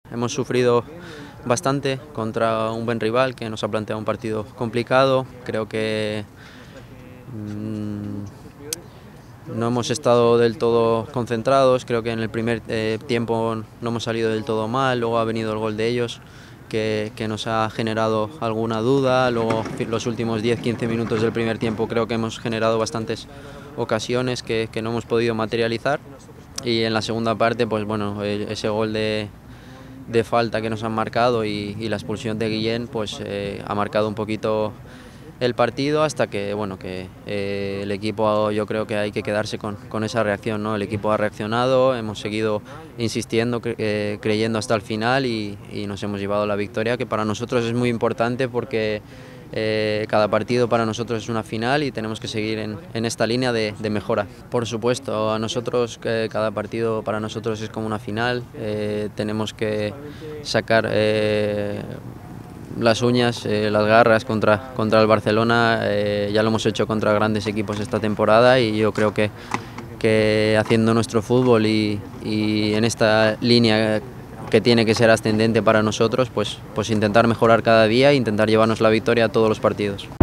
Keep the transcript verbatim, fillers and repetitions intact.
hemos sufrido bastante contra un buen rival que nos ha planteado un partido complicado. Creo que mmm, no hemos estado del todo concentrados. Creo que en el primer eh, tiempo no hemos salido del todo mal. Luego ha venido el gol de ellos que, que nos ha generado alguna duda. Luego los últimos diez a quince minutos del primer tiempo creo que hemos generado bastantes ocasiones que, que no hemos podido materializar. Y en la segunda parte, pues bueno, ese gol de, de falta que nos han marcado y, y la expulsión de Guillén, pues eh, ha marcado un poquito el partido hasta que, bueno, que eh, el equipo, yo creo que hay que quedarse con, con esa reacción, ¿no? El equipo ha reaccionado, hemos seguido insistiendo, cre eh, creyendo hasta el final y, y nos hemos llevado la victoria, que para nosotros es muy importante porque Eh, cada partido para nosotros es una final y tenemos que seguir en, en esta línea de, de mejora. Por supuesto, a nosotros eh, cada partido para nosotros es como una final, eh, tenemos que sacar eh, las uñas, eh, las garras contra, contra el Barcelona, eh, ya lo hemos hecho contra grandes equipos esta temporada y yo creo que, que haciendo nuestro fútbol y, y en esta línea que tiene que ser ascendente para nosotros, pues, pues intentar mejorar cada día e intentar llevarnos la victoria a todos los partidos.